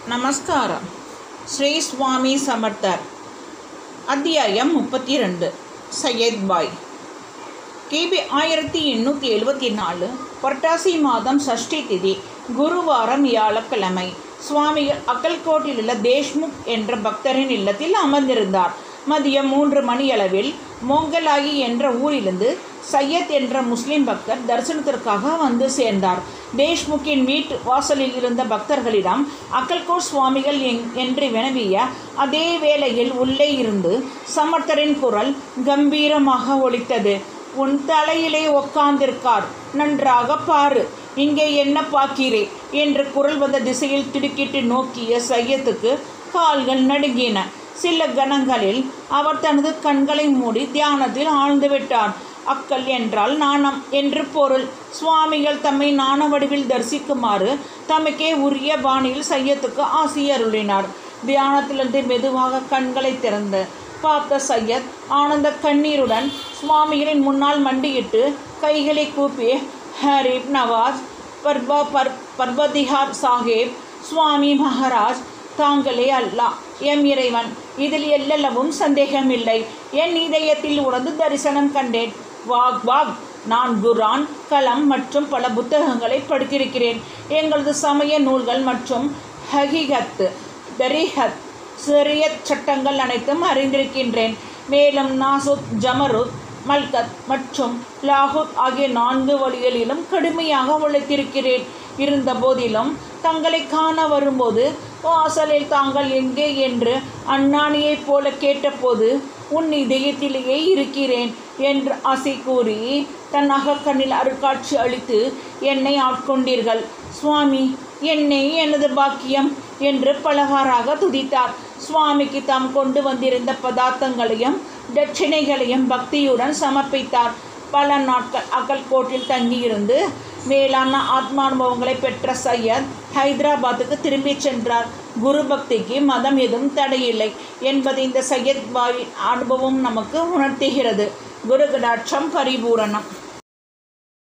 நமஸ்காரம். ஸ்ரீ சுவாமி சமர்த்தர். அத்தியாயம் 32. சையத் பாய். கிபி 1874 புரட்டாசி மாதம் சஷ்டி திதி குருவாரம் வியாழக்கிழமை. சுவாமிகள் அக்கல்கோட்டிலுள்ள தேஷ்முக் என்ற பக்தரின் இல்லத்தில் அமர்ந்திருந்தார். மதியம் 3 மணியளவில் மோங்கலாயி என்ற ஊரிலிருந்து சையத் என்ற முஸ்லிம் பக்தர் தரிசனத்திற்காக வந்து சேர்ந்தார். தேஷ்முக்கின் வீட்டு வாசலில் இருந்த பக்தர்களிடம் அக்கல்கோட் சுவாமிகள் என்று வினவிய அதே வேளையில் உள்ளே இருந்து சமர்த்தரின் குரல் கம்பீரமாக ஒலித்தது. உன் தலையிலே உட்கார்ந்திருக்கார், நன்றாக பாரு, இங்கே என்ன பார்க்கிறே என்று குரல் வந்த திசையில் திடுக்கிட்டு நோக்கிய சையத்துக்கு கால்கள் நடுங்கின. சில கணங்களில் அவர் தனது கண்களை மூடி தியானத்தில் ஆழ்ந்துவிட்டார். அக்கல் என்றால் நாணம் என்று பொருள். சுவாமிகள் தம்மை நாண வடிவில் தரிசிக்குமாறு தமக்கே உரிய பாணியில் சையத்துக்கு ஆசி அருளினார். தியானத்திலிருந்து மெதுவாக கண்களை திறந்து பார்த்த சையத் ஆனந்த கண்ணீருடன் சுவாமிகளின் முன்னால் மண்டியிட்டு கைகளை கூப்பி, ஹரீப் நவாஸ் பர்வதிஹார் சாஹேப், சுவாமி மகாராஜ், தாங்களே அல்லாஹ் எம் இறைவன், இதில் எல்லளவும் சந்தேகமில்லை. என் இதயத்தில் உணர்ந்து தரிசனம் கண்டேன். வாக் வாக், நான் குரான், கலம் மற்றும் பல புத்தகங்களை படித்திருக்கிறேன். எங்களது சமய நூல்கள் மற்றும் ஹகிகத், தரிஹத், ஷரியத் சட்டங்கள் அனைத்தும் அறிந்திருக்கின்றேன். மேலும் நாசுத், ஜமருத், மல்கத் மற்றும் லாஹூத் ஆகிய 4 வழிகளிலும் கடுமையாக உழைத்திருக்கிறேன். இருந்த போதிலும் தங்களை காண வரும்போது வாசலில் தாங்கள் எங்கே என்று அண்ணாணியைப் போல கேட்டபோது உன் இதயத்திலேயே இருக்கிறேன் என்று ஆசை கூறி தன் அகக்கண்ணில் அருட்காட்சி அளித்து என்னை ஆட்கொண்டீர்கள். சுவாமி, என்னை எனது பாக்கியம் என்று பலவாறாக துதித்தார். சுவாமிக்கு தாம் கொண்டு வந்திருந்த பதார்த்தங்களையும் தட்சிணைகளையும் பக்தியுடன் சமர்ப்பித்தார். பல நாட்கள் அக்கல்கோட்டில் தங்கியிருந்து மேலான ஆத்மானுபவங்களை பெற்ற சையத் ஹைதராபாத்துக்கு திரும்பி சென்றார். குரு பக்திக்கு மதம் எதுவும் தடையில்லை என்பதை இந்த சையத் பாயின் அனுபவம் நமக்கு உணர்த்துகிறது. குரு கடாட்சம் பரிபூரணம்.